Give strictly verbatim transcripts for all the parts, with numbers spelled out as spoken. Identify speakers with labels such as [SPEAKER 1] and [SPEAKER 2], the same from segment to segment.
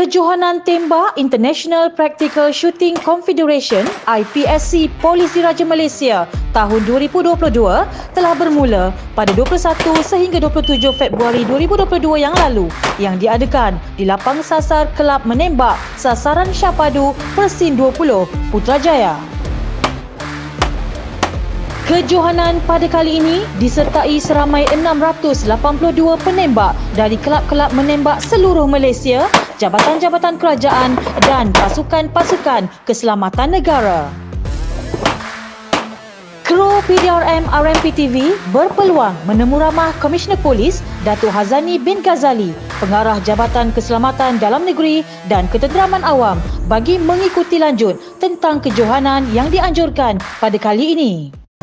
[SPEAKER 1] Kejohanan Tembak International Practical Shooting Confederation I P S C Polis Diraja Malaysia tahun dua ribu dua puluh dua telah bermula pada dua puluh satu sehingga dua puluh tujuh Februari dua ribu dua puluh dua yang lalu yang diadakan di lapang sasar Kelab Menembak Sasaran Syahpadu Persin dua puluh Putrajaya. Kejohanan pada kali ini disertai seramai enam ratus lapan puluh dua penembak dari kelab-kelab menembak seluruh Malaysia, jabatan-jabatan kerajaan dan pasukan-pasukan keselamatan negara. Kru P D R M R M P T V berpeluang menemu ramah Komisioner Polis Datuk Hazani bin Ghazali, Pengarah Jabatan Keselamatan Dalam Negeri dan Ketenteraman Awam bagi mengikuti lanjut tentang kejohanan yang dianjurkan pada kali ini.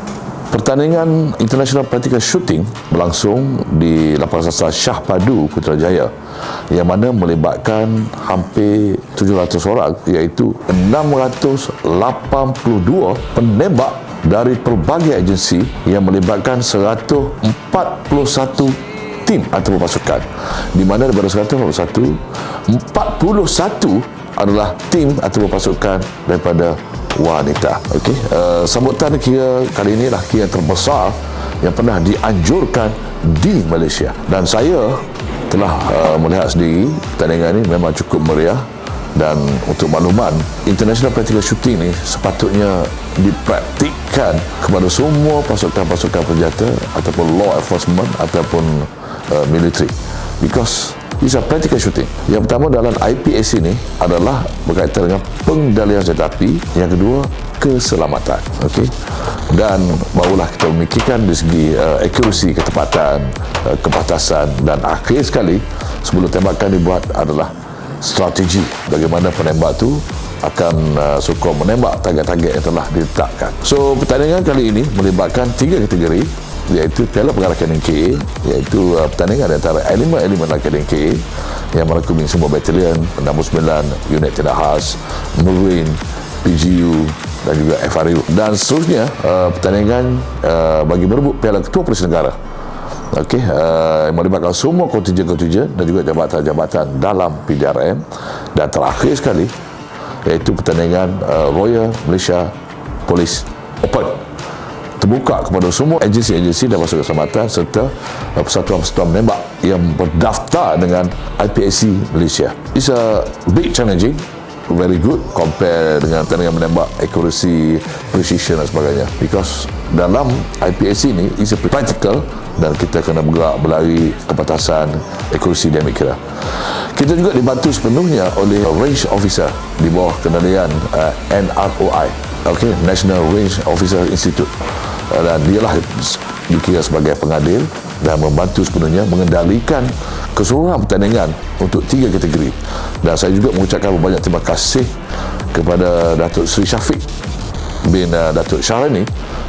[SPEAKER 2] Pertandingan International Practical Shooting berlangsung di lapang sasar Syahpadu Putrajaya yang mana melibatkan hampir tujuh ratus orang, iaitu enam ratus lapan puluh dua penembak dari pelbagai agensi yang melibatkan seratus empat puluh satu tim atau pasukan, di mana daripada seratus empat puluh satu, empat puluh satu adalah tim atau pasukan daripada wanita. Okey, uh, sambutan kira kali ini lah kira terbesar yang pernah dianjurkan di Malaysia, dan saya telah uh, melihat sendiri pertandingan ini memang cukup meriah. Dan untuk makluman, International Practical Shooting ni sepatutnya dipraktikkan kepada semua pasukan-pasukan persenjata ataupun law enforcement ataupun uh, military, because it's a practical shooting. Yang pertama dalam I P S C ini adalah berkaitan dengan pengendalian senjata api, yang kedua keselamatan. Okey, dan barulah kita memikirkan dari segi uh, accuracy, ketepatan, uh, kepatasan, dan akhir sekali sebelum tembakan dibuat adalah strategi bagaimana penembak tu akan uh, sokong menembak target-target yang telah ditetapkan. So pertandingan kali ini melibatkan tiga kategori, iaitu Piala Pengarah K D N K A, iaitu uh, pertandingan antara elemen-elemen K D N K A yang merangkumi semua batalion, enam puluh sembilan unit tindak khas, Marine, P G U dan juga F R U, dan seterusnya uh, pertandingan uh, bagi merebut Piala Ketua Polis Negara. Okey, uh, yang melibatkan semua kontijen-kontijen dan juga jabatan-jabatan dalam P D R M, dan terakhir sekali iaitu pertandingan uh, Royal Malaysia Police Open, terbuka kepada semua agensi-agensi dan pasukan keselamatan serta uh, persatuan-persatuan menembak yang berdaftar dengan I P S C Malaysia. It's a big challenging, very good compare dengan pertandingan menembak accuracy, precision dan sebagainya, because dalam I P S C ni is a practical dan kita kena bergerak, berlari, kepatasan, accuracy dan mikirah. Kita juga dibantu sepenuhnya oleh range officer di bawah kendalian uh, N R O I, okay, National Range Officer Institute, uh, dan dialah dikira sebagai pengadil dan membantu sepenuhnya mengendalikan keseluruhan pertandingan untuk tiga kategori. Dan saya juga mengucapkan banyak terima kasih kepada Datuk Seri Syafiq bin uh, Datuk Syahrani,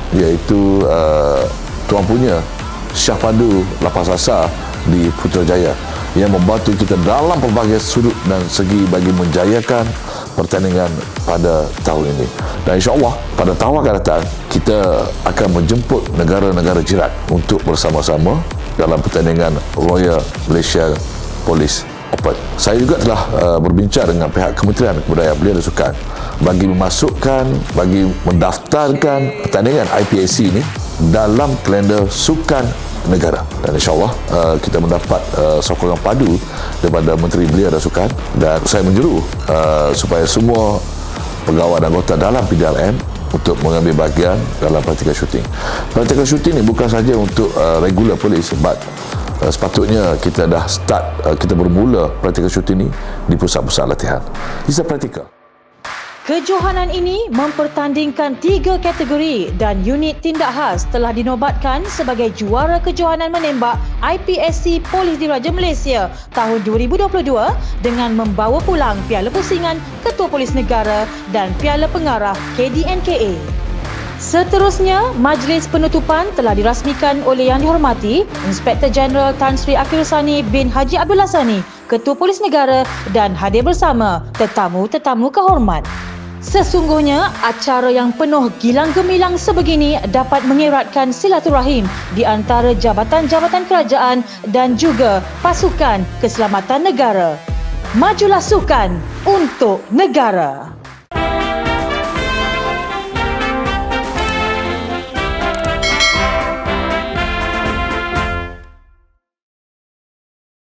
[SPEAKER 2] iaitu uh, tuan punya Syahpadu Lapang Sasar di Putrajaya, yang membantu kita dalam pelbagai sudut dan segi bagi menjayakan pertandingan pada tahun ini. Dan insya-Allah pada tahun akan datang kita akan menjemput negara-negara jiran untuk bersama-sama dalam pertandingan Royal Malaysia Police Open. Saya juga telah uh, berbincang dengan pihak Kementerian Kebudayaan Belia dan Sukan bagi memasukkan, bagi mendaftarkan pertandingan I P S C ini dalam kalender sukan negara, dan insyaAllah uh, kita mendapat uh, sokongan padu daripada Menteri Belia dan Sukan, dan saya menjeru uh, supaya semua pegawai dan anggota dalam P D R M untuk mengambil bahagian dalam practical shooting. Practical shooting ni bukan saja untuk uh, regular polis, but uh, sepatutnya kita dah start, uh, kita bermula practical shooting ni di pusat-pusat latihan. It's a practical.
[SPEAKER 1] Kejohanan ini mempertandingkan tiga kategori dan unit tindak khas telah dinobatkan sebagai juara kejohanan menembak I P S C Polis Diraja Malaysia tahun dua ribu dua puluh dua dengan membawa pulang Piala Pusingan Ketua Polis Negara dan Piala Pengarah K D N K A. Seterusnya, majlis penutupan telah dirasmikan oleh Yang Dihormati Inspektor Jeneral Tan Sri Akhil Sani bin Haji Abdullah Sani, Ketua Polis Negara, dan hadir bersama tetamu-tetamu kehormat. Sesungguhnya, acara yang penuh gilang gemilang sebegini dapat mengeratkan silaturahim di antara jabatan-jabatan kerajaan dan juga pasukan keselamatan negara. Majulah sukan untuk negara.